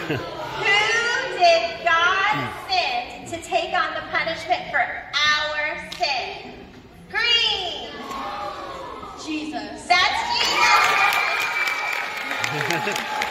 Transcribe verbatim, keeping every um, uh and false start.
Who did God send to take on the punishment for our sin? Green. Jesus. That's Jesus.